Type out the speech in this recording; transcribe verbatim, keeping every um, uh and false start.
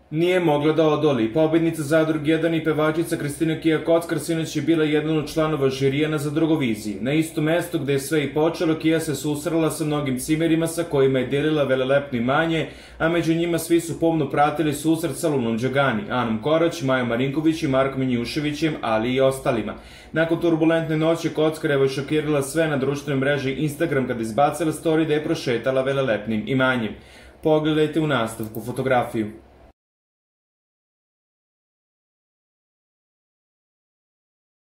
Nije mogla da odoli. Pobednica Zadruge jedan i pevačica Kristina Kija Kockar sinoć je bila jedan od članova žirija na Zadrugoviziji. Na isto mesto gde je sve i počelo, Kija se susrela sa mnogim cimerima sa kojima je delila velelepno imanje, a među njima svi su pomno pratili susret sa Lunom Đagani, Anom Korać, Majom Marinković i Markom Minjuševićem, ali i ostalima. Nakon turbulentne noći Kockareva je šokirala sve na društvenoj mreži Instagram kada izbacila story da je prošetala velelepnim imanjem. Pogledajte u nastavku fotografiju.